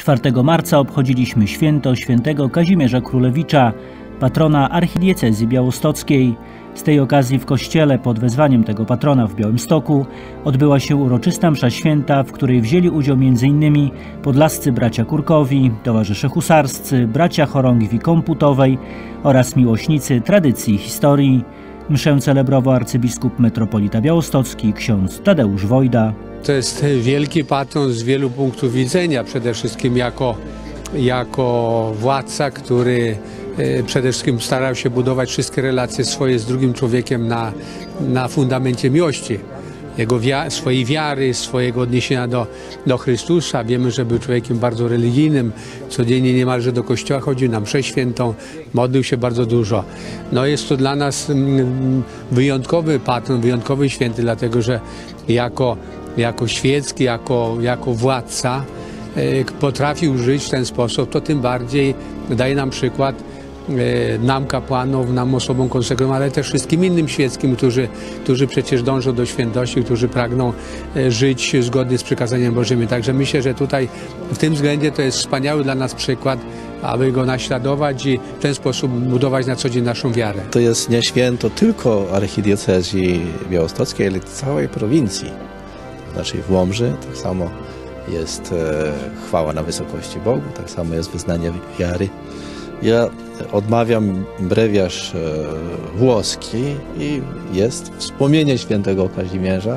4 marca obchodziliśmy święto świętego Kazimierza Królewicza, patrona archidiecezji białostockiej. Z tej okazji w kościele pod wezwaniem tego patrona w Białymstoku odbyła się uroczysta msza święta, w której wzięli udział m.in. podlascy bracia Kurkowi, towarzysze husarscy, bracia chorągwi komputowej oraz miłośnicy tradycji i historii. Mszę celebrował arcybiskup metropolita białostocki ksiądz Tadeusz Wojda. To jest wielki patron z wielu punktów widzenia, przede wszystkim jako władca, który przede wszystkim starał się budować wszystkie relacje swoje z drugim człowiekiem na fundamencie miłości. Swojej wiary, swojego odniesienia do Chrystusa. Wiemy, że był człowiekiem bardzo religijnym, codziennie niemalże do kościoła chodził na mszę świętą, modlił się bardzo dużo. No jest to dla nas wyjątkowy patron, wyjątkowy święty, dlatego że jako świecki, jako władca potrafił żyć w ten sposób, to tym bardziej daje nam przykład nam kapłanom, nam osobom konsekrowanym, ale też wszystkim innym świeckim, którzy przecież dążą do świętości, którzy pragną żyć zgodnie z przykazaniem Bożymi. Także myślę, że tutaj w tym względzie to jest wspaniały dla nas przykład, aby go naśladować i w ten sposób budować na co dzień naszą wiarę. To jest nie święto tylko archidiecezji białostockiej, ale całej prowincji. Znaczy w Łomży tak samo jest chwała na wysokości Bogu, tak samo jest wyznanie wiary. Ja odmawiam brewiarz włoski i jest wspomnienie świętego Kazimierza.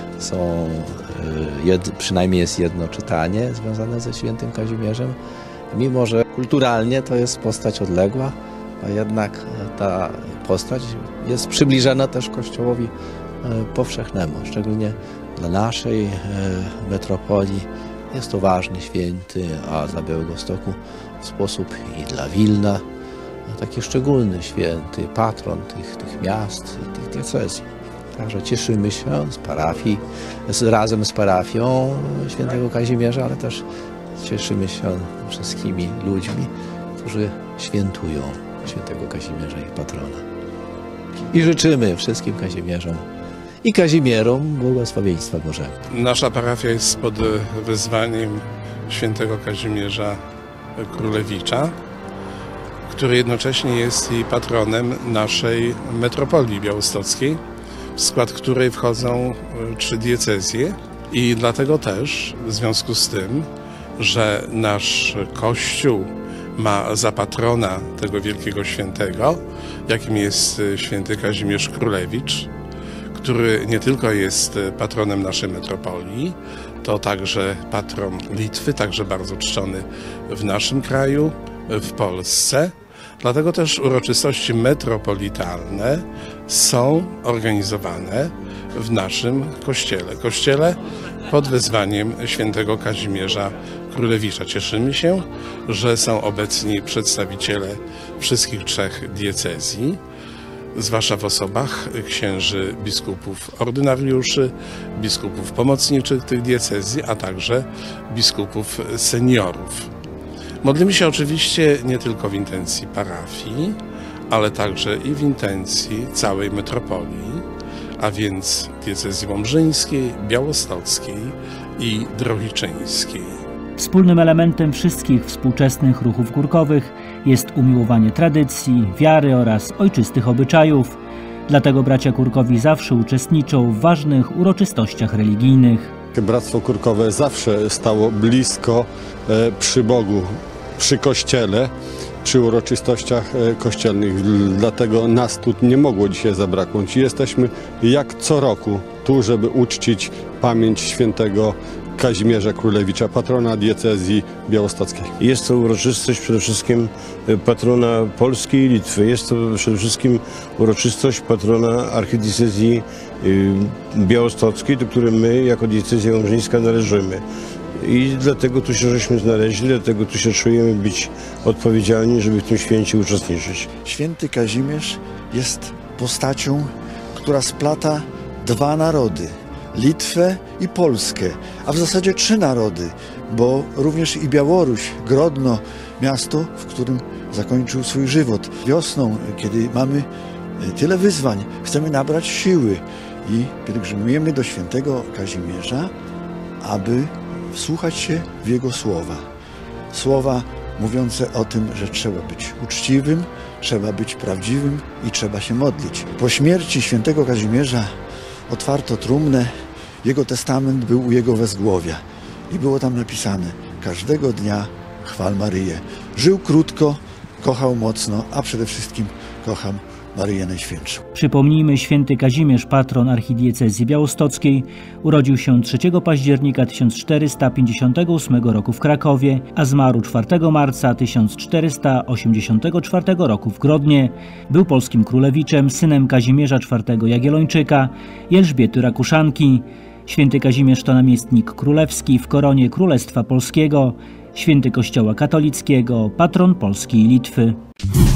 Przynajmniej jest jedno czytanie związane ze świętym Kazimierzem. Mimo że kulturalnie to jest postać odległa, a jednak ta postać jest przybliżana też Kościołowi powszechnemu, szczególnie dla naszej metropolii. Jest to ważny święty, a dla Białegostoku w sposób i dla Wilna taki szczególny święty, patron tych miast, tych diecezji. Także cieszymy się z parafii, razem z parafią świętego Kazimierza, ale też cieszymy się wszystkimi ludźmi, którzy świętują świętego Kazimierza, ich patrona. I życzymy wszystkim Kazimierzom i Kazimierom błogosławieństwa Bożego. Nasza parafia jest pod wezwaniem świętego Kazimierza Królewicza, który jednocześnie jest i patronem naszej metropolii białostockiej, w skład której wchodzą 3 diecezje. I dlatego też, w związku z tym, że nasz Kościół ma za patrona tego wielkiego świętego, jakim jest święty Kazimierz Królewicz, który nie tylko jest patronem naszej metropolii, to także patron Litwy, także bardzo czczony w naszym kraju, w Polsce. Dlatego też uroczystości metropolitalne są organizowane w naszym kościele pod wezwaniem świętego Kazimierza Królewicza. Cieszymy się, że są obecni przedstawiciele wszystkich 3 diecezji, zwłaszcza w osobach księży biskupów ordynariuszy, biskupów pomocniczych tych diecezji, a także biskupów seniorów. Modlimy się oczywiście nie tylko w intencji parafii, ale także i w intencji całej metropolii, a więc diecezji łomżyńskiej, białostockiej i drohiczyńskiej. Wspólnym elementem wszystkich współczesnych ruchów górkowych jest umiłowanie tradycji, wiary oraz ojczystych obyczajów. Dlatego bracia Kurkowi zawsze uczestniczą w ważnych uroczystościach religijnych. Bractwo Kurkowe zawsze stało blisko przy Bogu, przy Kościele, przy uroczystościach kościelnych. Dlatego nas tu nie mogło dzisiaj zabraknąć. Jesteśmy jak co roku tu, żeby uczcić pamięć świętego Kazimierza Królewicza, patrona diecezji białostockiej. Jest to uroczystość przede wszystkim patrona Polski i Litwy. Jest to przede wszystkim uroczystość patrona archidiecezji białostockiej, do której my jako diecezja łomżyńska należymy. I dlatego tu się żeśmy znaleźli, dlatego tu się czujemy być odpowiedzialni, żeby w tym święcie uczestniczyć. Święty Kazimierz jest postacią, która splata 2 narody. Litwę i Polskę, a w zasadzie 3 narody, bo również i Białoruś, Grodno, miasto, w którym zakończył swój żywot. Wiosną, kiedy mamy tyle wyzwań, chcemy nabrać siły i pielgrzymujemy do świętego Kazimierza, aby wsłuchać się w jego słowa. słowa mówiące o tym, że trzeba być uczciwym, trzeba być prawdziwym i trzeba się modlić. Po śmierci świętego Kazimierza otwarto trumnę, jego testament był u jego wezgłowia i było tam napisane: każdego dnia chwal Maryję. Żył krótko, kochał mocno, a przede wszystkim kocham Maryję Najświętszą. Przypomnijmy, święty Kazimierz, patron archidiecezji białostockiej, urodził się 3 października 1458 roku w Krakowie, a zmarł 4 marca 1484 roku w Grodnie. Był polskim królewiczem, synem Kazimierza IV Jagiellończyka i Elżbiety Rakuszanki. Święty Kazimierz to namiestnik królewski w koronie Królestwa Polskiego, święty Kościoła katolickiego, patron Polski i Litwy.